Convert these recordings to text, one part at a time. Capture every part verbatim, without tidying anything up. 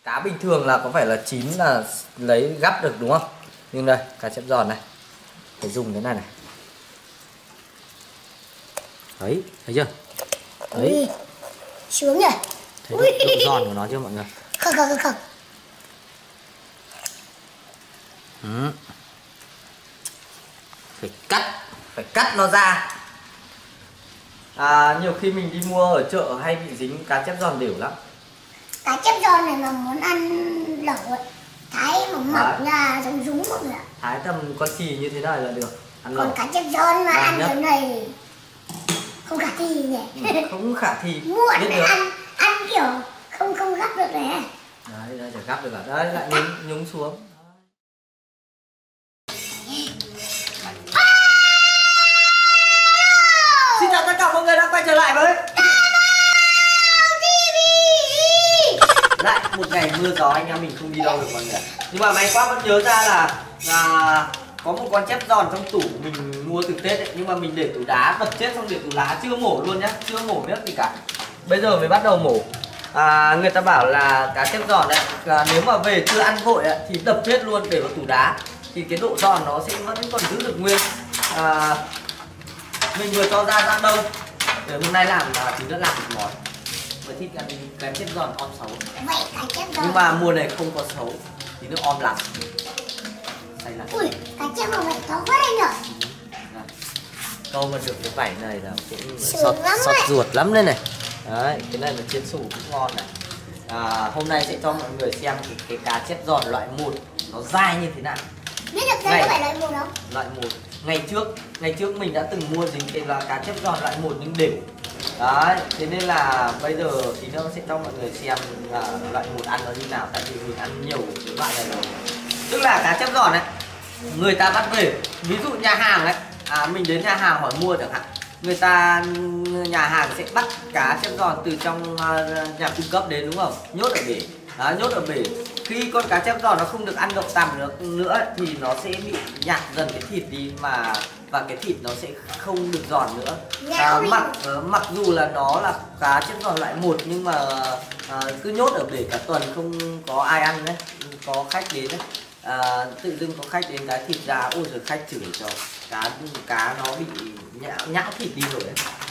Cá bình thường là có phải là chín là lấy gắp được đúng không? Nhưng đây, cá chép giòn này phải dùng thế này này. Đấy, thấy chưa? Đấy. Sướng nhỉ? Thấy độ, độ giòn của nó chưa mọi người? Không không không không. Ừ. Phải cắt, phải cắt nó ra. À, nhiều khi mình đi mua ở chợ hay bị dính cá chép giòn đều lắm. Cá chép giòn này mà muốn ăn lẩu ấy, thái mỏng mỏng ra giống rúng mọi người ạ. Thái tầm con xì như thế này là được ăn lẩu. Còn cá chép giòn mà à, ăn nhấp. kiểu này không khả thi nhỉ? Ừ, không khả thi. Muộn để ăn ăn kiểu không không gắp được này. Đấy, đây để gắp được cả. Đấy, lại nhúng, nhúng xuống. Xin chào tất cả mọi người đã quay trở lại với lại một ngày mưa gió, anh em mình không đi đâu được mọi người. Nhưng mà may quá vẫn nhớ ra là là có một con chép giòn trong tủ mình mua từ Tết ấy, nhưng mà mình để tủ đá, đập chết xong để tủ đá chưa mổ luôn nhá, chưa mổ biết gì cả. Bây giờ mới bắt đầu mổ. À, người ta bảo là cá chép giòn đấy, à, nếu mà về chưa ăn vội ấy, thì đập chết luôn để vào tủ đá thì cái độ giòn nó sẽ vẫn còn giữ được nguyên. À, mình vừa cho ra ra đâu để hôm nay làm là chúng đã làm một món với thịt ăn cá chép giòn om xấu. Vậy cá chép giòn. Nhưng mà mùa này không có xấu thì nó om lắm. Xay lắm. Ui, cá chép mà vậy to quá đây nhở. Câu mà được cái vảy này là cũng Sướng sọt, lắm sọt ấy. ruột lắm đây này. Đấy, cái này là chiên xù cũng ngon này. À, hôm nay sẽ cho mọi người xem cái, cái cá chép giòn loại một nó dai như thế nào. Biết được đây có phải loại một không? Loại một. Ngày trước, ngày trước mình đã từng mua dính cái là cá chép giòn loại một nhưng đều. Đấy, thế nên là bây giờ thì nó sẽ cho mọi người xem là loại một ăn nó như nào, tại vì mình ăn nhiều cái loại này rồi. Tức là cá chép giòn này, người ta bắt về, ví dụ nhà hàng ấy, à, mình đến nhà hàng hỏi mua chẳng hạn, người ta nhà hàng sẽ bắt cá chép giòn từ trong uh, nhà cung cấp đến đúng không? Nhốt ở bể, đó, nhốt ở bể. Khi con cá chép giòn nó không được ăn đậu tằm nữa, nữa thì nó sẽ bị nhạt dần cái thịt đi mà và cái thịt nó sẽ không được giòn nữa. À, mặc uh, mặc dù là nó là cá chép giòn loại một nhưng mà uh, cứ nhốt ở bể cả tuần không có ai ăn đấy, có khách đến đấy. À, tự dưng có khách đến cái thịt ra, ôi rồi khách chửi cho cá cá nó bị nhão, nhão thịt đi rồi đấy.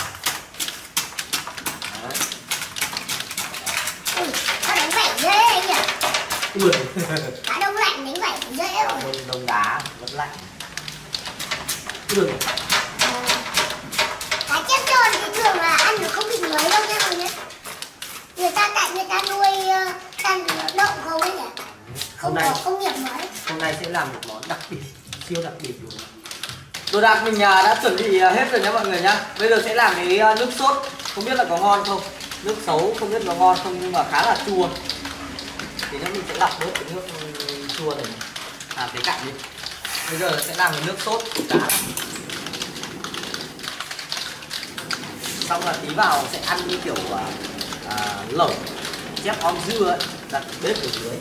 Đấy. Ui, nó đánh vảy dễ đấy nhỉ? Ui. Cá đông lạnh đánh vảy dễ rồi. Đông, đông đá vẫn lạnh. Ui. Cá chép giòn thì thường là ăn được không bị ngấy đâu nha mọi người. Người ta tại người ta nuôi ăn đậu không ấy nhỉ? Không Hôm nay, có công nghiệp mới. hôm nay sẽ làm một món đặc biệt, siêu đặc biệt luôn. Đồ đạc mình đã chuẩn bị hết rồi nhá mọi người nhá. Bây giờ sẽ làm cái nước sốt, không biết là có ngon không. Nước xấu không biết có ngon không nhưng mà khá là chua. Thì nhá mình sẽ lọc bớt cái nước chua này, làm cái cạnh đi. Bây giờ sẽ làm cái nước sốt của cá. Xong là tí vào sẽ ăn như kiểu à, lẩu chép om dưa ấy, đặt bếp ở dưới.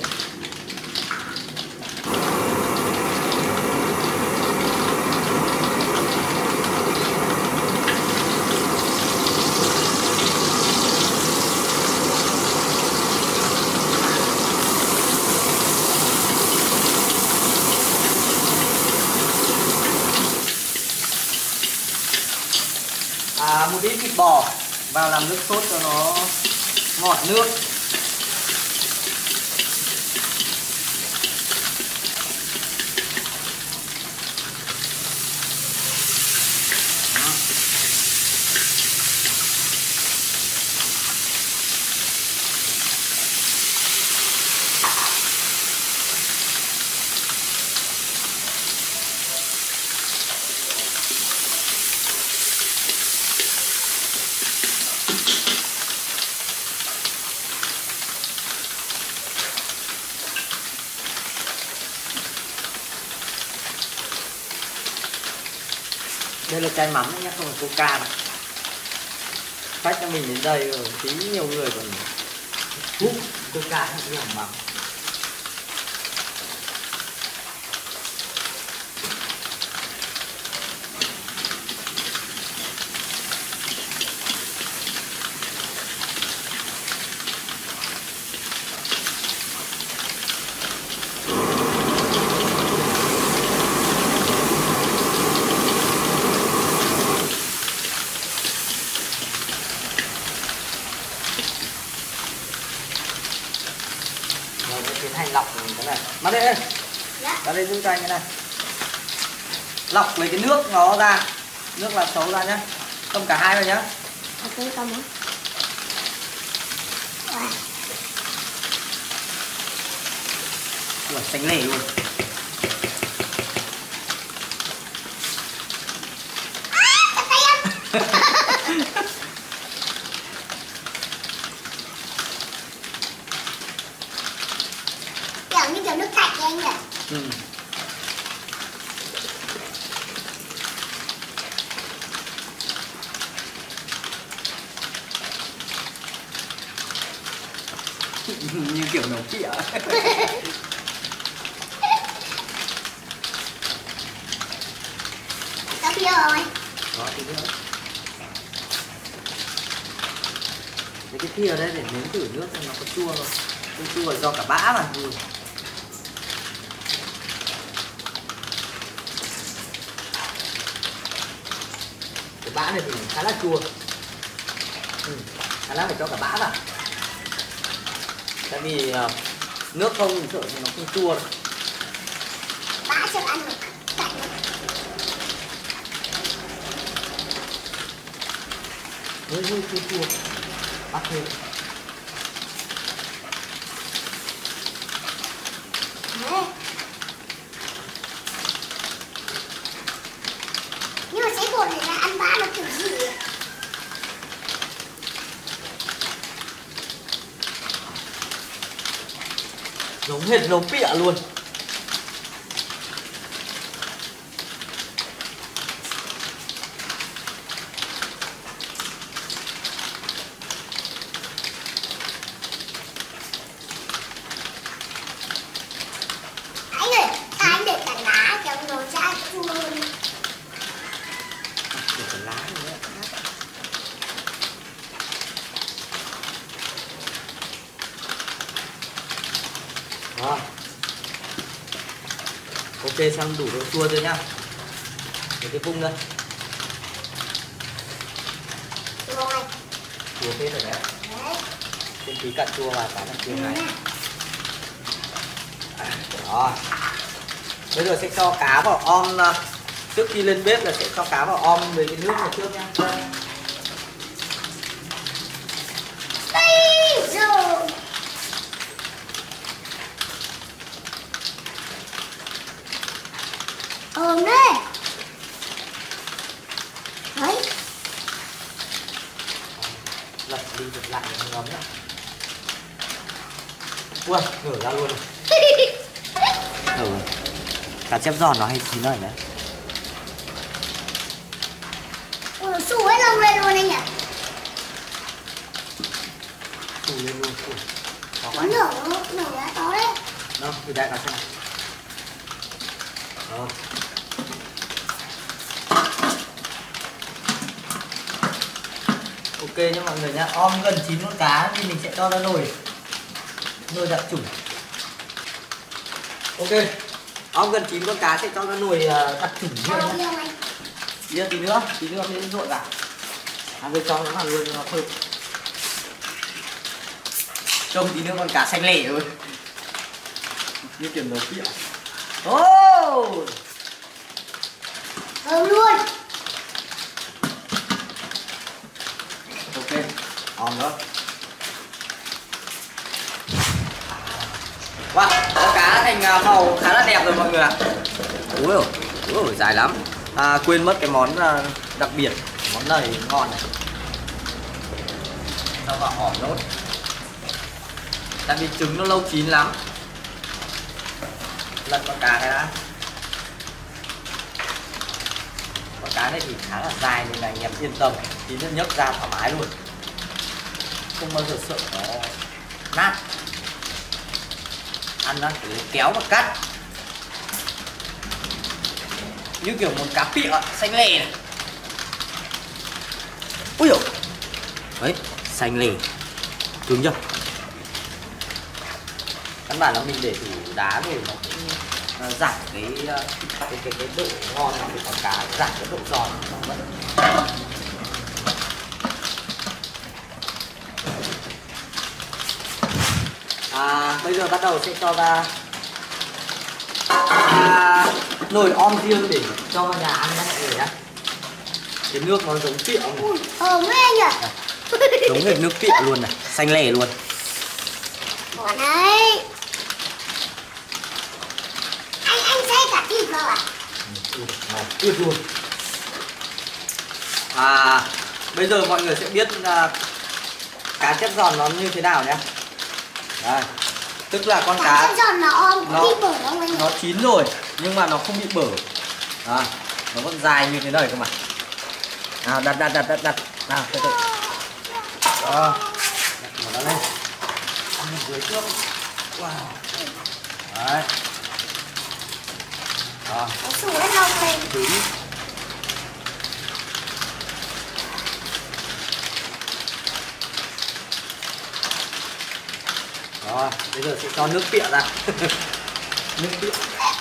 À, một ít thịt bò vào làm nước sốt cho nó ngọt nước. Đây là chai mắm nhé, không phải coca này. Khách cho mình đến đây rồi, tí nhiều người còn hút coca hay cái hỏng mắm. tiến hành lọc cái này. Mang đây, Dạ. ra đây giúp cho anh cái này. Lọc lấy cái nước nó ra, nước là xấu ra nhá. Không cả hai vào nhá. Ok, cảm ơn. Wow. Ủa, xanh lè luôn. Kiểu như kiểu nước sạch vậy anh nhỉ? Ừ. Như kiểu nấu kịa. Có bia rồi. Có tí nữa. Lấy cái thìa đây để nếm thử nước xem nó có chua không. Không chua là do cả bã mà. Ừ. Cái bã này thì khá là chua. Ừ. Khá là phải cho cả bã vào. Tại vì uh, nước không thì sợ thì nó không chua đâu. Bã cho ăn được. Cạnh. Hơi hơi chua chua. Bắt thêm. Đấy. Nhưng mà sấy bột này là ăn bã nó kiểu gì vậy? Giống hệt nấu pịa luôn. Anh ơi, sao anh để cả lá kiểu nồi chai chua hơn? Để cả lá nữa. Đó. Ok, xong đủ độ chua rồi nhá. Để cái vung lên. Rồi. Chua hết rồi đấy. Đấy. Thêm tí cặn chua vào cái là chua Ừ. này. Đó. Bây giờ sẽ cho cá vào om. Trước khi lên bếp là sẽ cho cá vào om với cái nước này trước nhá. Đây rồi. Ôm đấy. Đấy. Lật đi lật lại nó ngấm nhá. Ui, nở ra luôn rồi. Nở rồi. Cá chép giòn nó hay chín rồi đấy. Ôi, nó sủi hết lông lên luôn anh nhỉ? Tù lên luôn. Ui, có Nó quá. nở, nó nở ra to đấy. Đâu, thử đại vào xem nào. Đó. Ok nha mọi người nhá, om gần chín con cá thì mình sẽ cho ra nồi. Nồi đặc trùng. Ok. Om gần chín con cá sẽ cho ra nồi uh, đặc trùng Sao riêng nó nhá. yêu anh? Bia tí nữa, tí nữa mới rội vào. À bây cho nó vào luôn cho nó thơm. Trông tí nữa con cá xanh lẻ rồi. Như kiểu nấu pịa. Oh! Thơm luôn. Ok, om nữa. Wow, có cá thành à, màu khá là đẹp rồi mọi người ạ. Ui ôi, ui dài lắm. À, quên mất cái món à, đặc biệt, món này ngon này. Cho vào ỏm nốt. Tại vì trứng nó lâu chín lắm. Lật con cá cái đã. Con cá này thì khá là dài nên là anh em yên tâm, tí nữa nhấc ra thoải mái luôn, không bao giờ sợ nó nát. Ăn nó cứ kéo và cắt như kiểu một cá pịa xanh lè này. Ui dồi, đấy xanh lè cứng chưa. Căn bản là mình để tủ đá rồi nó cũng uh, giảm cái, uh, cái cái cái độ ngon của con cá, giảm cái độ giòn của nó vẫn. À, bây giờ bắt đầu sẽ cho ra à, nồi om riêng để cho vào nhà ăn nhé mọi người nhé. Cái nước nó giống tiệu này. Ui, thơm ghê nhỉ. Giống hệt nước tiệu luôn này, xanh lè luôn. Bỏ đấy. Anh anh xay cả thịt vào à? Ừ, này, ướt luôn. À, bây giờ mọi người sẽ biết uh, cá chép giòn nó như thế nào nhé. Đây, tức là con cá, cá chép giòn nó om nó, bị bở không anh? nó chín rồi nhưng mà nó không bị bở. À, nó vẫn dài như thế này cơ mà. Nào, đặt đặt đặt đặt đặt. Nào, từ từ. Đó. Đặt nó lên. Ăn dưới trước. Wow. Đấy. Đó. Nó sủi hết lông lên. Chín. Rồi, bây giờ sẽ cho nước pịa ra. Nước pịa.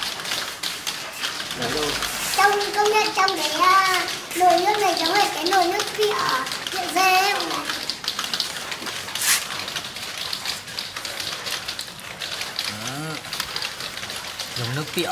Đấy rồi. Trong công nhận trong cái uh, nồi nước này giống như cái nồi nước pịa pịa dê ấy không ạ? Giống nước pịa.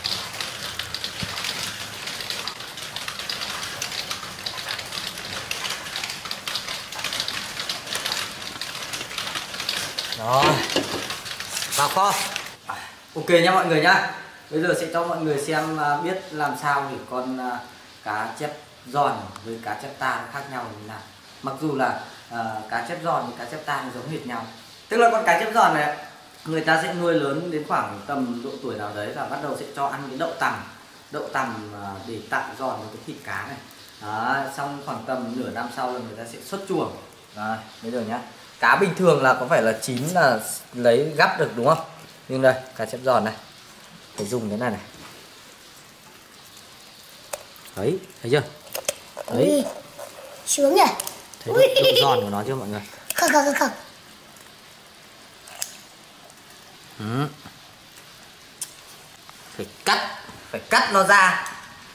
Rồi, vào kho. Ok nhá mọi người nhá. Bây giờ sẽ cho mọi người xem biết làm sao để con cá chép giòn với cá chép ta nó khác nhau như thế nào. Mặc dù là uh, cá chép giòn và cá chép ta nó giống hệt nhau. Tức là con cá chép giòn này người ta sẽ nuôi lớn đến khoảng tầm độ tuổi nào đấy và bắt đầu sẽ cho ăn cái đậu tằm. Đậu tằm uh, để tạo giòn với cái thịt cá này. Đó, xong khoảng tầm nửa năm sau là người ta sẽ xuất chuồng. Rồi, bây giờ nhá. Cá bình thường là có phải là chín là lấy gắp được đúng không? Nhưng đây, cá chép giòn này phải dùng cái này này. Đấy, thấy chưa? Đấy. Ui, sướng nhỉ? Thấy độ, độ giòn của nó chưa mọi người? Không, không, không, không. Ừ. Phải cắt, phải cắt nó ra.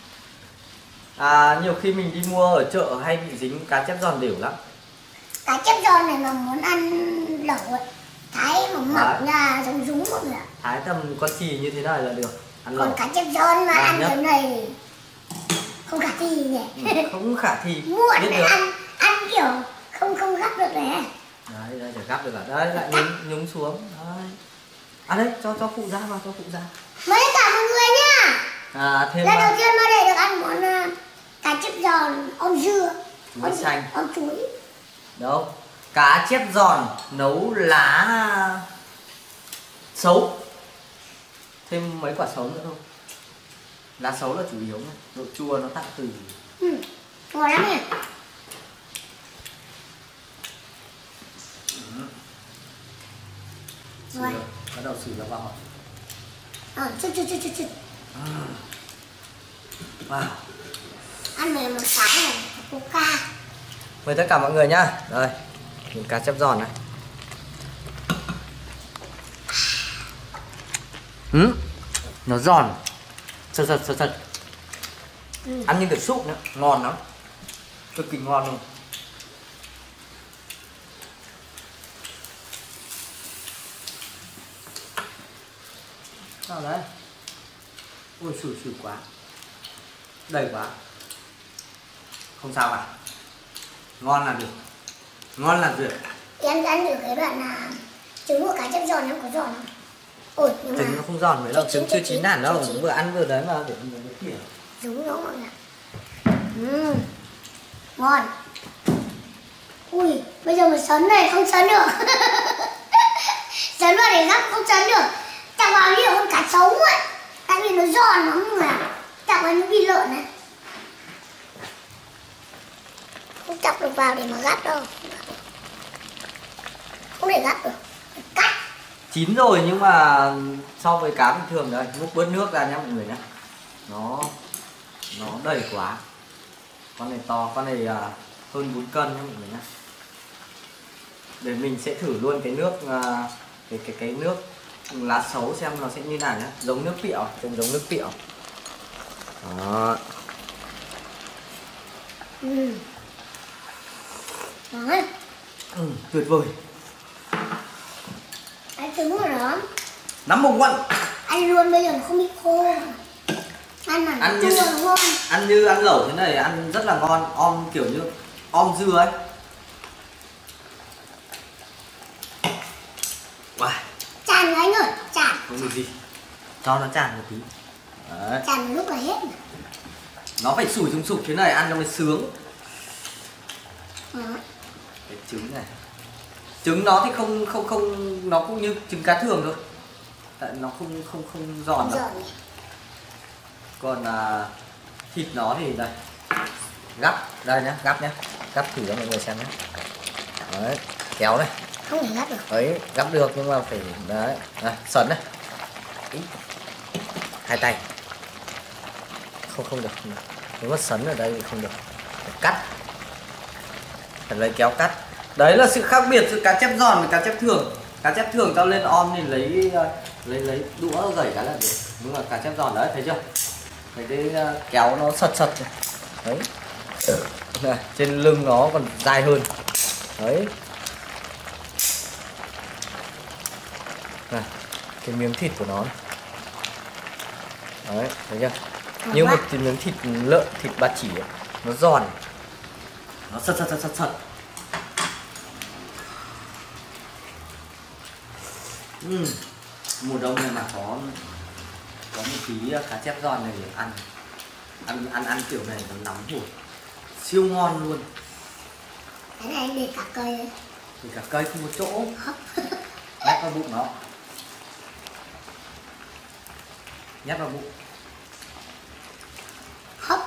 À, nhiều khi mình đi mua ở chợ hay bị dính cá chép giòn đều lắm. Cá chép giòn này mà muốn ăn lẩu ấy, thái mà mỏng ra giống rúng mọi người ạ. Thái tầm con chì như thế này là được. Ăn Còn lẩu. cá chép giòn mà À, ăn nhấp. kiểu này không khả thi nhỉ? Ừ, không khả thi. Muộn biết để được. ăn ăn kiểu không không gắp được này. Đấy, đây để gắp được cả. Đấy, lại nhúng, nhúng xuống. Đấy. À đấy, cho cho phụ ra vào, cho phụ ra. Mấy cả mọi người nhá. À, thêm Lần đầu uh, tiên mà để được ăn món uh, cá chép giòn om dưa, chuối om, xanh. om chuối. Đâu? Cá chép giòn nấu lá sấu. Thêm mấy quả sấu nữa thôi. Lá sấu là chủ yếu này. Độ chua nó tạo từ. Ừ, ngon lắm nhỉ. Ừ. Rồi. Bắt đầu xử vào vào. Ờ, chút chút chút chút chút. À. Wow. Ăn này một sáng này, coca. Mời tất cả mọi người nhá. Đây, những cá chép giòn này. Ừ, nó giòn, sật sật sật sật. Ừ. Ăn như kiểu súp nữa, ngon lắm, cực kỳ ngon luôn. Sao đấy? Ôi sủi sủi quá, đầy quá. Không sao cả, ngon là được, ngon là được. Em ăn được cái đoạn là trứng của cá chép giòn em có giòn không? Ôi nhưng Trứng mà nó không giòn mấy đâu, Trứng- trứng trứng- chưa chín hẳn đâu, trứng- vừa ăn vừa đấy mà để mình cái kiểu. giống nó mọi người. Ừ. Ngon. Ui, bây giờ một sấn này không sấn được. Sấn vào để gắp không sấn được. Chẳng bao nhiêu con cá sống ấy. Tại vì nó giòn lắm mà. Chẳng bao nhiêu bi lợn này. Không chọc được vào để mà gắp đâu. Không để gắp được. Cắt. Chín rồi nhưng mà so với cá bình thường đây, múc bớt nước ra nhá mọi người nhá. Nó nó đầy quá. Con này to, con này à, hơn bốn cân nhá mọi người nhá. Để mình sẽ thử luôn cái nước à, cái cái cái nước lá sấu xem nó sẽ như nào nhá, giống nước pịa, trông giống nước pịa. Đó. Ừ. Đấy. Ừ, tuyệt vời. Đấy, trứng của nó. Number one. Ăn luôn bây giờ không bị khô. Ăn mà Ăn chua như ngon. ăn như ăn lẩu thế này ăn rất là ngon, om kiểu như om dưa ấy. Wow. Tràn anh ơi, tràn. Không được gì. Cho nó tràn một tí. Đấy. Tràn lúc là hết. Nó phải sủi sùng sục thế này ăn cho mới sướng. Đó. Cái trứng này. Trứng nó thì không không không nó cũng như trứng cá thường thôi. Tại nó không không không giòn đâu. Giòn. Còn à, thịt nó thì đây. Gắp đây nhá, gắp nhá. Gắp thử cho mọi người xem nhé. Đấy, kéo này. Không thể gắp được. Đấy, gắp được nhưng mà phải đấy, à, sấn này. Ý. Hai tay. Không không được, không được. Nếu mà sấn ở đây thì không được. Phải cắt. Phải lấy kéo cắt. Đấy là sự khác biệt giữa cá chép giòn và cá chép thường. Cá chép thường tao lên om thì lấy lấy lấy đũa gẩy cái là được. Đúng là cá chép giòn đấy, thấy chưa? Thấy cái kéo nó sật sật này. Đấy. Này, trên lưng nó còn dài hơn. Đấy. Này, cái miếng thịt của nó này. Đấy, thấy chưa? Như một cái miếng thịt lợn, thịt ba chỉ ấy. Nó giòn. Nó sật sật sật sật sật. Uhm. Mùa đông này mà có có một tí cá chép giòn này để ăn ăn ăn ăn kiểu này nó nóng hổi, siêu ngon luôn. Cái này anh để cả cây ấy. Thì cả cây không có chỗ. Nhét vào bụng nó. Nhét vào bụng. Hấp.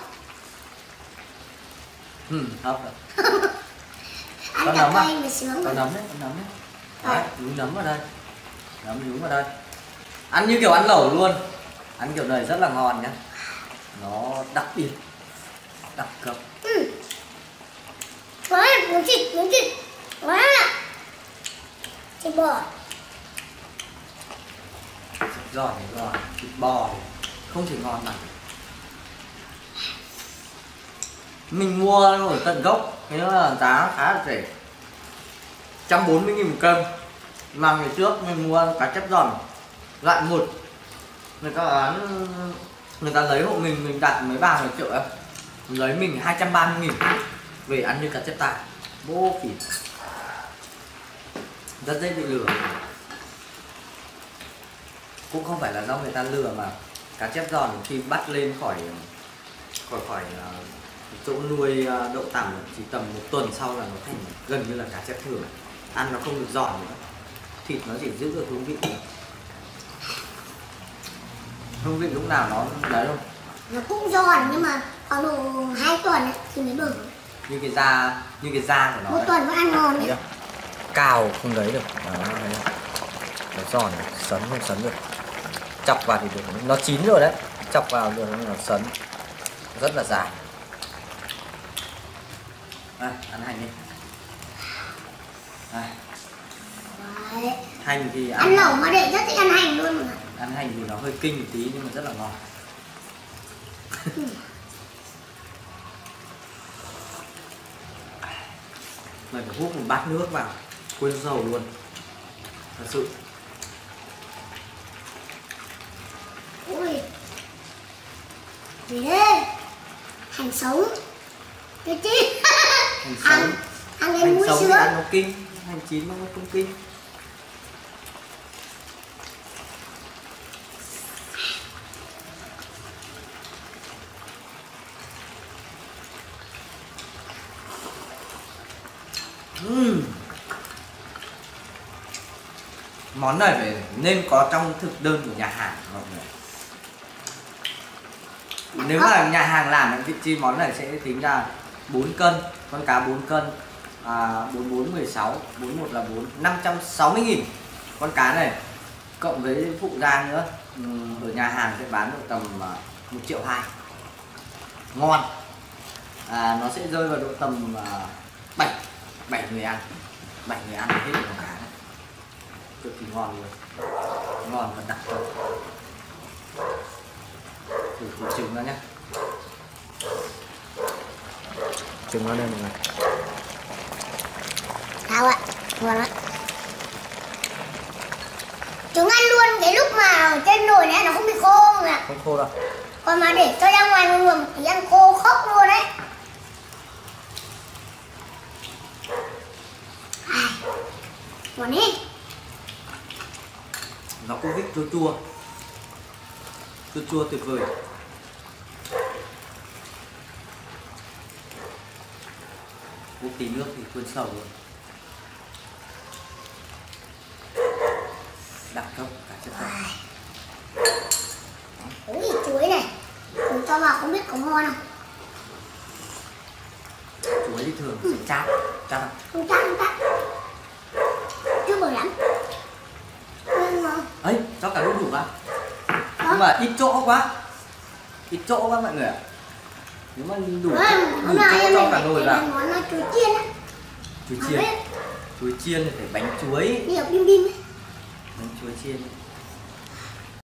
Ừ, hấp rồi. Ăn Con cả nấm à? cây mà sướng. Con nấm đấy, con nấm đấy. Đấy, nhúng nấm vào đây. Nấm nhúng vào đây. Ăn như kiểu ăn lẩu luôn. Ăn kiểu này rất là ngon nhá. Nó đặc biệt. Đặc cấp. Ừ. Quá, miếng thịt, miếng thịt. Quá. Thịt bò. Thịt giòn thì giòn, thịt bò thì không thể ngon bằng. Mình mua ở tận gốc, thế là giá khá là rẻ, một trăm bốn mươi nghìn một cân. Mà ngày trước mình mua cá chép giòn loại một, người ta bán, người ta lấy hộ mình, mình đặt mấy ba mấy triệu em, lấy mình hai trăm ba mươi nghìn về ăn như cá chép tải, vô phỉ, rất dễ bị lừa. Cũng không phải là do người ta lừa mà cá chép giòn khi bắt lên khỏi khỏi khỏi uh, chỗ nuôi uh, đậu tằm chỉ tầm một tuần sau là nó thành gần như là cá chép thường, ăn nó không được giòn nữa, thịt nó chỉ giữ được hương vị nữa. Hương vị lúc nào nó đấy không? Nó cũng giòn nhưng mà khoảng độ hai tuần ấy, thì mới bở. Như cái da, như cái da của nó. Một đấy. tuần vẫn ăn ngon đấy. Cào không đấy được. Đó, đấy. Nó giòn, sấn không sấn được. Chọc vào thì được, nó chín rồi đấy. Chọc vào được nó sấn. Rất là dài. À, ăn hành đi. À. Đấy. Hành thì ăn, ăn lẩu mà để rất thích ăn hành luôn mà. Ăn hành thì nó hơi kinh một tí nhưng mà rất là ngon. Mình phải hút một bát nước vào, quên dầu luôn, thật sự. Ui, gì đấy? Hành sống. Cái chi? Hành Ăn, sống, ăn cái hành muối sống thì sữa. ăn nó kinh, hành chín nó không kinh. Uhm. Món này phải nên có trong thực đơn của nhà hàng mọi người. Nếu mà nhà hàng làm thì chi món này sẽ tính ra bốn cân, con cá bốn cân, à, bốn bốn mười sáu, bốn một là bốn, năm trăm sáu mươi nghìn con cá này, cộng với phụ gia nữa. Ở nhà hàng sẽ bán được tầm một triệu hai, ngon. À, nó sẽ rơi vào độ tầm bảy bảy người ăn, bảy người ăn hết con cá này, cực kỳ ngon luôn, ngon và đặc biệt. Thử thử trứng nó nhé, trứng nó đây mọi người. Sao ạ? Ngon lắm. Trứng ăn luôn cái lúc mà ở trên nồi này nó không bị khô không ạ? Không khô đâu. Còn mà để cho ra ngoài một luồng thì ăn khô khốc luôn đấy. Ngon đi. Nó có vị chua chua, chua chua tuyệt vời. Một tí nước thì cuốn sầu rồi. Đẳng cấp cả chất lượng. Ui, chuối này chúng cho vào không biết có ngon không? Chuối thì thường sẽ chát, chát không? Không chắc, không chắc. Chưa bở lắm. Nhưng mà Ấy, cho cả đu đủ vào. Nhưng mà ít chỗ quá. Ít chỗ quá mọi người ạ. Nếu mà đủ, à, đủ chỗ cho cả nồi vào. món là chuối chiên á. Chuối chiên. Chuối chiên thì phải bánh chuối. Như ở bim bim ấy. Bánh chuối chiên.